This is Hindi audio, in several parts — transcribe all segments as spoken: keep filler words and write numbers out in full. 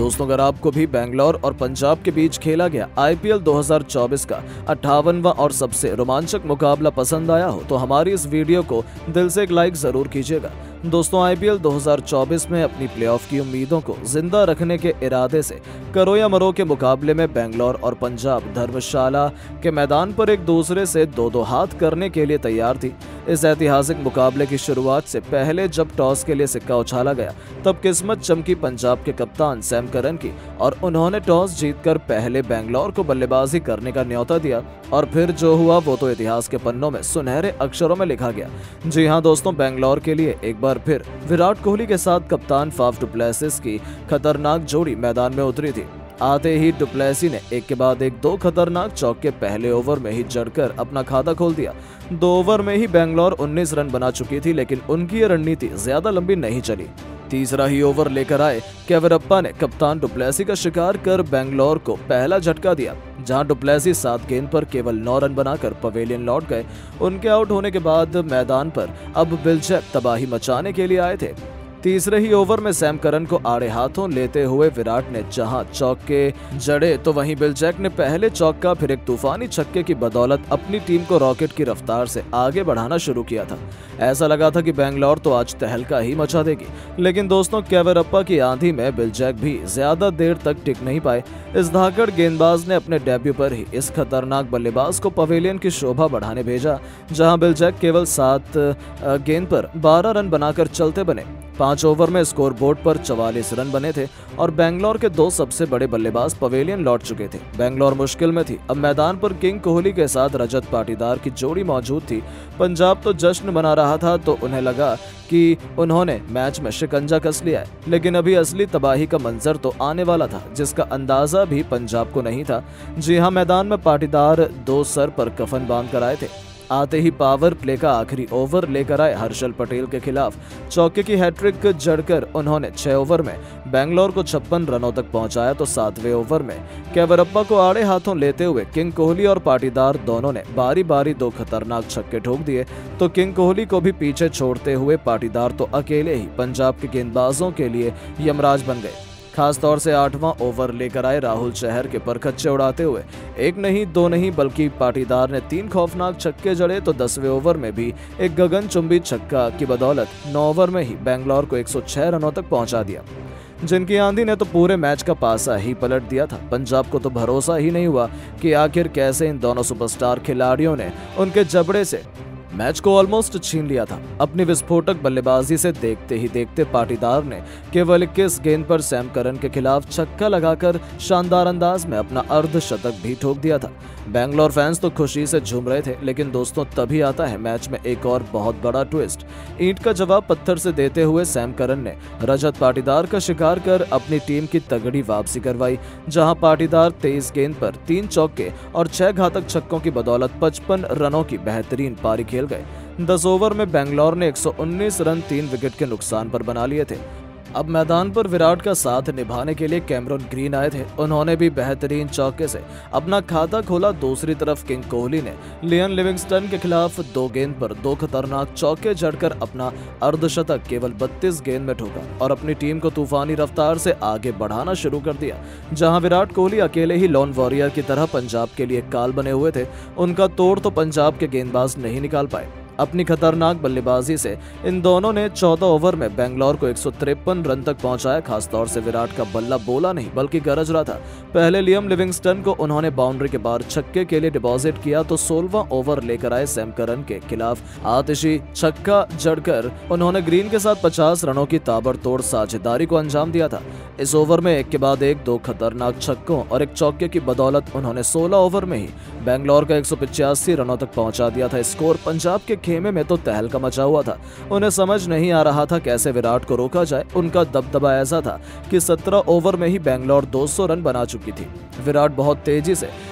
दोस्तों, अगर आपको भी बेंगलोर और पंजाब के बीच खेला गया आईपीएल दो हज़ार चौबीस का अट्ठावनवां और सबसे रोमांचक मुकाबला पसंद आया हो तो हमारी इस वीडियो को दिल से एक लाइक जरूर कीजिएगा। दोस्तों, आईपीएल दो हज़ार चौबीस में अपनी प्लेऑफ की उम्मीदों को जिंदा रखने के इरादे से करो या मरो के मुकाबले में बेंगलोर और पंजाब धर्मशाला के मैदान पर एक दूसरे से दो दो हाथ करने के लिए तैयार थी। इस ऐतिहासिक मुकाबले की शुरुआत से पहले जब टॉस के लिए सिक्का उछाला गया तब किस्मत चमकी पंजाब के कप्तान सैम करन की और उन्होंने टॉस जीतकर पहले बेंगलोर को बल्लेबाजी करने का न्योता दिया और फिर जो हुआ वो तो इतिहास के पन्नों में सुनहरे अक्षरों में लिखा गया। जी हां दोस्तों, बेंगलोर के लिए एक बार फिर विराट कोहली के साथ कप्तान फाफ डु प्लेसिस की खतरनाक जोड़ी मैदान में उतरी थी। आते ही डु प्लेसिस ने एक के बाद एक दो खतरनाक चौके पहले ओवर में ही जड़कर अपना खाता खोल दिया। दो ओवर में ही बेंगलोर उन्नीस रन बना चुकी थी, लेकिन उनकी ये रणनीति ज्यादा लंबी नहीं चली। तीसरा ही ओवर लेकर आए केवरप्पा ने कप्तान डु प्लेसिस का शिकार कर बेंगलोर को पहला झटका दिया, जहां डु प्लेसिस सात गेंद पर केवल नौ रन बनाकर पवेलियन लौट गए। उनके आउट होने के बाद मैदान पर अब बिल जैक तबाही मचाने के लिए आए थे। तीसरे ही ओवर में सैम करन को आड़े हाथों लेते हुए विराट ने जहां चौके जड़े तो वहीं बिल जैक ने पहले चौका फिर एक तूफानी छक्के की बदौलत अपनी टीम को रॉकेट की रफ्तार से आगे बढ़ाना शुरू किया था। ऐसा लगा था कि बेंगलोर तो आज तहलका ही मचा देगी, लेकिन दोस्तों केवरप्पा की आंधी में बिल जैक भी ज्यादा देर तक टिक नहीं पाए। इस धाकड़ गेंदबाज ने अपने डेब्यू पर ही इस खतरनाक बल्लेबाज को पवेलियन की शोभा बढ़ाने भेजा, जहां बिल जैक केवल सात गेंद पर बारह रन बनाकर चलते बने। पांच ओवर में स्कोर बोर्ड पर चवालीस रन बने थे और बेंगलोर के दो सबसे बड़े बल्लेबाज पवेलियन लौट चुके थे। बेंगलोर मुश्किल में थी। अब मैदान पर किंग कोहली के साथ रजत पाटीदार की जोड़ी मौजूद थी। पंजाब तो जश्न मना रहा था तो उन्हें लगा कि उन्होंने मैच में शिकंजा कस लिया है, लेकिन अभी असली तबाही का मंजर तो आने वाला था, जिसका अंदाजा भी पंजाब को नहीं था। जी हां, मैदान में पाटीदार दो सर पर कफन बांध कर आए थे। आते ही पावर प्ले का आखिरी ओवर लेकर आए हर्षल पटेल के खिलाफ चौके की हैट्रिक जड़कर उन्होंने छह ओवर में बेंगलोर को छप्पन रनों तक पहुंचाया तो सातवें ओवर में केवरप्पा को आड़े हाथों लेते हुए किंग कोहली और पाटीदार दोनों ने बारी बारी दो खतरनाक छक्के ठोक दिए तो किंग कोहली को भी पीछे छोड़ते हुए पाटीदार तो अकेले ही पंजाब के गेंदबाजों के लिए यमराज बन गए। खासतौर से आठवां ओवर लेकर आए राहुल चहर के परखच्चे उड़ाते हुए एक नहीं दो नहीं बल्कि पाटीदार ने तीन खौफनाक छक्के जड़े तो दसवें ओवर में भी एक गगनचुंबी छक्का की बदौलत नौ ओवर में ही बेंगलोर को एक सौ छह रनों तक पहुंचा दिया, जिनकी आंधी ने तो पूरे मैच का पासा ही पलट दिया था। पंजाब को तो भरोसा ही नहीं हुआ कि आखिर कैसे इन दोनों सुपरस्टार खिलाड़ियों ने उनके जबड़े से मैच को ऑलमोस्ट छीन लिया था। अपनी विस्फोटक बल्लेबाजी से देखते ही देखते पाटीदार ने केवल इक्कीस गेंद पर सैम करन के खिलाफ छक्का लगाकर शानदार अंदाज में अपना अर्धशतक भी ठोक दिया था। बेंगलोर फैंस तो खुशी से झूम रहे थे, लेकिन दोस्तों तभी आता है मैच में एक और बहुत बड़ा ट्विस्ट। ईंट का जवाब पत्थर से देते हुए सैम करन ने रजत पाटीदार का शिकार कर अपनी टीम की तगड़ी वापसी करवाई, जहां पाटीदार तेईस गेंद पर तीन चौके और छह घातक छक्कों की बदौलत पचपन रनों की बेहतरीन पारी खेल गए। दस ओवर में बेंगलोर ने एक सौ उन्नीस रन तीन विकेट के नुकसान पर बना लिए थे। अब मैदान पर विराट का साथ निभाने के लिए कैमरन ग्रीन आए थे। उन्होंने भी बेहतरीन चौके से अपना खाता खोला। दूसरी तरफ किंग कोहली ने लियन लिविंगस्टन के खिलाफ दो गेंद पर दो खतरनाक चौके जड़कर अपना अर्धशतक केवल बत्तीस गेंद में ठोका और अपनी टीम को तूफानी रफ्तार से आगे बढ़ाना शुरू कर दिया। जहां विराट कोहली अकेले ही लॉन वॉरियर की तरह पंजाब के लिए काल बने हुए थे, उनका तोड़ तो पंजाब के गेंदबाज नहीं निकाल पाए। अपनी खतरनाक बल्लेबाजी से इन दोनों ने चौदह ओवर में बेंगलोर को एक सौ तिरपन रन तक पहुंचाया। खासतौर से विराट का बल्ला बोला नहीं बल्कि गरज रहा था। पहले लियम लिविंगस्टन को उन्होंने बाउंड्री के बाहर छक्के के लिए डिपॉजिट किया तो सोलहवां ओवर लेकर आए सैम करन के खिलाफ आतिशी छक्का जड़कर उन्होंने ग्रीन के साथ पचास रनों की ताबड़तोड़ साझेदारी को अंजाम दिया था। इस ओवर में एक के बाद एक दो खतरनाक छक्कों और एक चौके की बदौलत उन्होंने सोलह ओवर में ही बेंगलोर का एक सौ पचासी रनों तक पहुंचा दिया था। स्कोर पंजाब के खेमे में तो तहलका मचा हुआ था। उन्हें समझ नहीं आ रहा था कैसे विराट को रोका जाए। उनका दबदबा ऐसा था कि सत्रह ओवर में ही बेंगलोर दो सौ रन बना चुकी थी। विराट बहुत तेजी से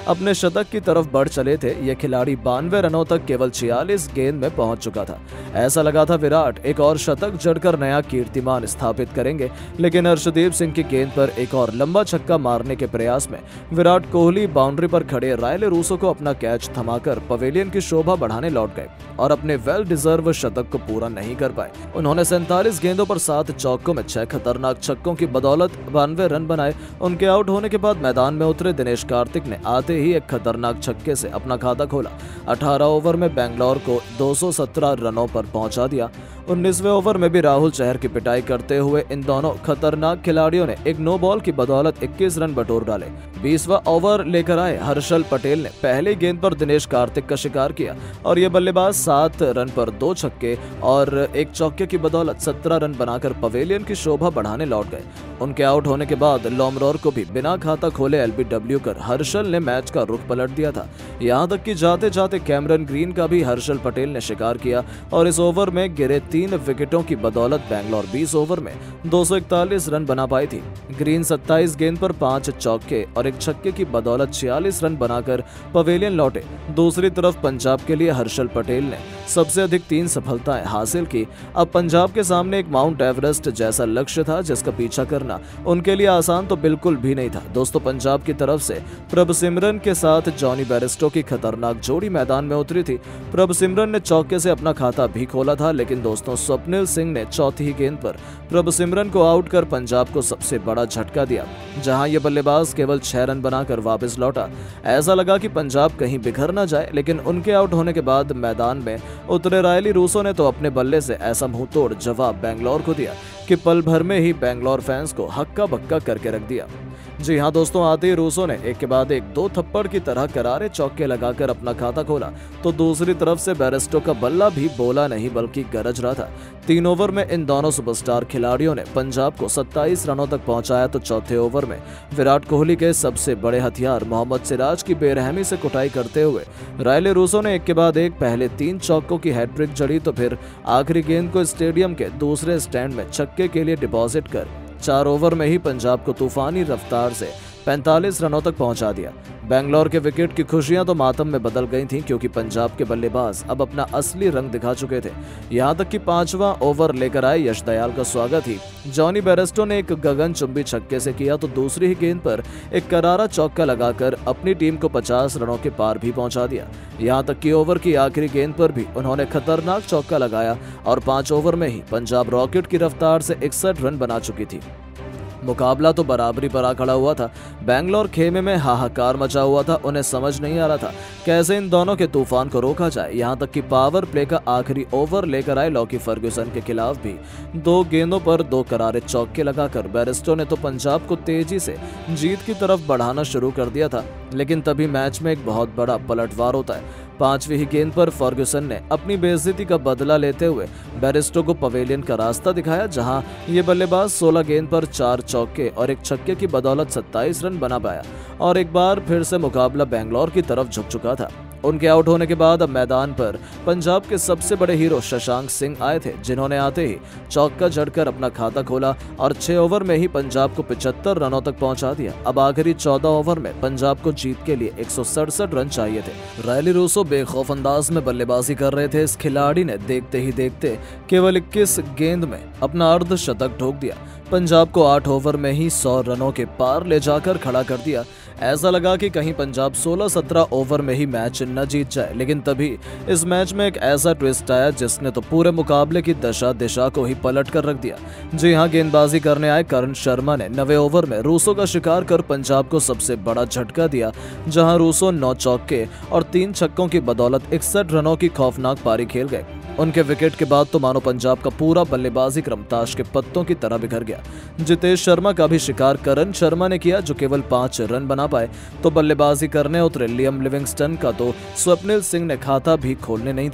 अपने शतक की तरफ बढ़ चले थे। ये खिलाड़ी बानवे रनों तक केवल छियालीस गेंद में पहुंच चुका था। ऐसा लगा था विराट एक और शतक जड़कर नया कीर्तिमान स्थापित करेंगे, लेकिन हर्षदीप सिंह की गेंद पर एक और लंबा छक्का मारने के प्रयास में विराट कोहली बाउंड्री पर खड़े रायले रूसो को अपना कैच थमाकर पवेलियन की शोभा बढ़ाने लौट गए और अपने वेल डिजर्व शतक को पूरा नहीं कर पाए। उन्होंने सैंतालीस गेंदों पर सात चौकों में छह खतरनाक छक्कों की बदौलत बानवे रन बनाए। उनके आउट होने के बाद मैदान में उतरे दिनेश कार्तिक ने आते ही एक खतरनाक छक्के से अपना खाता खोला। अठारह ओवर में बेंगलोर को दो सौ सत्रह रनों पर पहुंचा दिया। उन्नीसवें ओवर में भी राहुल चहर की पिटाई करते हुए इन दोनों खतरनाक खिलाड़ियों ने एक नो बॉल की बदौलत इक्कीस रन बटोर डाले। बीसवां ओवर लेकर आए हर्षल पटेल ने पहली गेंद पर दिनेश कार्तिक का शिकार किया और ये बल्लेबाज सात रन पर दो छक्के और एक चौके की बदौलत सत्रह रन बनाकर पवेलियन की शोभा बढ़ाने लौट गए। उनके आउट होने के बाद लोमरोर को भी बिना खाता खोले एलबीडब्ल्यू कर हर्षल ने मैच का रुख पलट दिया था। यहाँ तक कि जाते जाते कैमरन ग्रीन का भी हर्षल पटेल ने शिकार किया और इस ओवर में गिरे तीन विकेटों की बदौलत बेंगलोर बीस ओवर में दो सौ इकतालीस रन बना पाई थी। ग्रीन सत्ताईस गेंद पर पांच चौके और एक छक्के की बदौलत छियालीस रन बनाकर पवेलियन लौटे। दूसरी तरफ पंजाब के लिए हर्षल पटेल ने सबसे अधिक तीन सफलताएं हासिल की। अब पंजाब के सामने एक माउंट एवरेस्ट जैसा लक्ष्य था जिसका पीछा करना उनके लिए आसान तो बिल्कुल भी नहीं था। दोस्तों, पंजाब की तरफ से प्रभसिमरन के साथ जॉनी बेयरस्टो की खतरनाक जोड़ी मैदान में उतरी थी। प्रभसिमरन ने चौके से अपना खाता भी खोला था, लेकिन दोस्तों स्वप्निल सिंह ने चौथी गेंद पर प्रभसिमरन को आउट कर पंजाब को सबसे बड़ा झटका दिया, जहां ये बल्लेबाज केवल छह रन बनाकर वापस लौटा। ऐसा लगा कि पंजाब कहीं बिखर न जाए, लेकिन उनके आउट होने के बाद मैदान में उतरे रायली रूसो ने तो अपने बल्ले से ऐसा मुंह तोड़ जवाब बेंगलोर को दिया कि पल भर में ही बेंगलोर फैंस को हक्का बक्का करके रख दिया। जी हाँ दोस्तों, आते ही रूसो ने एक के बाद एक दो थप्पड़ की तरह करारे चौके लगाकर अपना खाता खोला, तो दूसरी तरफ से बेयरस्टो का बल्ला भी बोला नहीं बल्कि गरज रहा था। तीन ओवर में इन दोनों सुपरस्टार खिलाड़ियों ने पंजाब को सत्ताईस रनों तक पहुंचाया, तो चौथे ओवर में विराट कोहली के सबसे बड़े हथियार मोहम्मद सिराज की बेरहमी से कुटाई करते हुए रायले रूसो ने एक के बाद एक पहले तीन चौकों की हैट्रिक जड़ी, तो फिर आखिरी गेंद को स्टेडियम के दूसरे स्टैंड में छक्के के लिए डिपॉजिट कर चार ओवर में ही पंजाब को तूफानी रफ्तार से पैंतालीस रनों तक पहुंचा दिया। बेंगलोर के विकेट की खुशियां तो मातम में बदल गई थीं, क्योंकि पंजाब के बल्लेबाज अब अपना असली रंग दिखा चुके थे। यहां तक कि पांचवा ओवर लेकर आए यश दयाल का स्वागत ही जॉनी बेयरस्टो ने एक गगनचुंबी छक्के से किया, तो दूसरी ही गेंद पर एक करारा चौका लगाकर अपनी टीम को पचास रनों के पार भी पहुंचा दिया। यहां तक कि ओवर की आखिरी गेंद पर भी उन्होंने खतरनाक चौका लगाया और पांच ओवर में ही पंजाब रॉकेट की रफ्तार से इकसठ रन बना चुकी थी। मुकाबला तो बराबरी पर आ खड़ा हुआ था। बेंगलोर खेमे में हाहाकार मचा हुआ था। उन्हें समझ नहीं आ रहा था कैसे इन दोनों के तूफान को रोका जाए। यहां तक कि पावर प्ले का आखिरी ओवर लेकर आए लॉकी फर्ग्यूसन के खिलाफ भी दो गेंदों पर दो करारे चौके लगाकर बेयरस्टो ने तो पंजाब को तेजी से जीत की तरफ बढ़ाना शुरू कर दिया था। लेकिन तभी मैच में एक बहुत बड़ा पलटवार होता है। पांचवी ही गेंद पर फर्ग्यूसन ने अपनी बेइज्जती का बदला लेते हुए बेयरस्टो को पवेलियन का रास्ता दिखाया, जहां ये बल्लेबाज सोलह गेंद पर चार चौके और एक छक्के की बदौलत सत्ताईस रन बना पाया और एक बार फिर से मुकाबला बेंगलोर की तरफ झुक चुका था। उनके आउट होने के बाद अब मैदान पर पंजाब के सबसे बड़े हीरो शशांक सिंह आए थे, जिन्होंने आते ही चौका जड़कर अपना खाता खोला और छह ओवर में ही पंजाब को पचहत्तर रनों तक पहुंचा दिया। अब आखिरी चौदह ओवर में पंजाब को जीत के लिए एक सौ सड़सठ रन चाहिए थे। रायली रूसो बेखौफ अंदाज में बल्लेबाजी कर रहे थे। इस खिलाड़ी ने देखते ही देखते केवल इक्कीस गेंद में अपना अर्धशतक ठोक दिया। पंजाब को आठ ओवर में ही सौ रनों के पार ले जाकर खड़ा कर दिया। ऐसा लगा कि कहीं पंजाब सोलह सत्रह ओवर में ही मैच न जीत जाए, लेकिन तभी इस मैच में एक ऐसा ट्विस्ट आया जिसने तो पूरे मुकाबले की दशा दिशा को ही पलट कर रख दिया। जी हां, गेंदबाजी करने आए करण शर्मा ने नवे ओवर में रूसो का शिकार कर पंजाब को सबसे बड़ा झटका दिया, जहां रूसो नौ चौके और तीन छक्कों की बदौलत इकसठ रनों की खौफनाक पारी खेल गए। उनके विकेट के बाद तो मानो पंजाब का पूरा बल्लेबाजी क्रम ताश के पत्तों की तरह बिखर गया। जितेश शर्मा का भी शिकार करण शर्मा ने किया, जो केवल पांच रन बना पाए, तो बल्लेबाजी करने उतरे लियम लिविंगस्टन का तो स्वप्निल सिंह ने खाता भी खोलने नहीं दिया।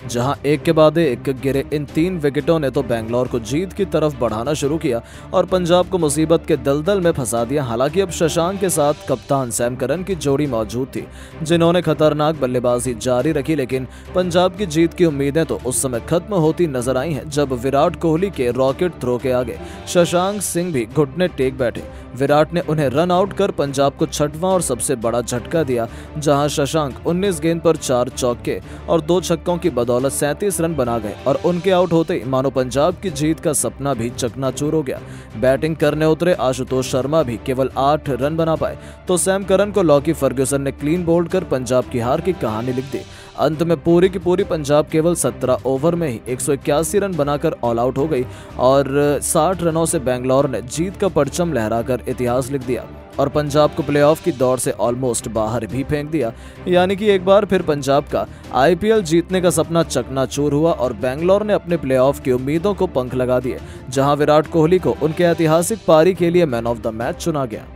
जहां एक के बाद एक गिरे इन तीन विकेटों ने तो बेंगलोर को जीत की तरफ बढ़ाना शुरू किया और पंजाब को मुसीबत के दलदल में फंसा दिया। हालांकि अब शशांक के साथ कप्तान सैम करन की जोड़ी मौजूद थी, जिन्होंने खतरनाक बल्लेबाजी जारी रखी, लेकिन पंजाब की जीत की उम्मीदें तो उस समय खत्म होती नजर आई हैं जब विराट कोहली के रॉकेट थ्रो के आगे शशांक सिंह भी घुटने टेक बैठे। विराट ने उन्हें रन आउट कर पंजाब को छठवां और सबसे बड़ा झटका दिया, जहां शशांक उन्नीस गेंद पर चार चौके और दो छक्कों की बदौलत सैंतीस रन बना गए और उनके आउट होते ही मानो पंजाब की जीत का सपना भी चकनाचूर हो गया। बैटिंग करने उतरे आशुतोष शर्मा भी केवल आठ रन बना पाए तो सैम करन को लॉकी फर्ग्यूसन ने क्लीन बोल्ड कर पंजाब की हार की कहानी लिख दी। अंत में पूरी की पूरी पंजाब केवल सत्रह ओवर में ही एक सौ इक्यासी रन बनाकर ऑल आउट हो गई और साठ रनों से बेंगलोर ने जीत का परचम लहराकर इतिहास लिख दिया और पंजाब को प्लेऑफ की दौड़ से ऑलमोस्ट बाहर भी फेंक दिया। यानी कि एक बार फिर पंजाब का आईपीएल जीतने का सपना चकनाचूर हुआ और बेंगलोर ने अपने प्लेऑफ की उम्मीदों को पंख लगा दिए, जहां विराट कोहली को उनके ऐतिहासिक पारी के लिए मैन ऑफ द मैच चुना गया।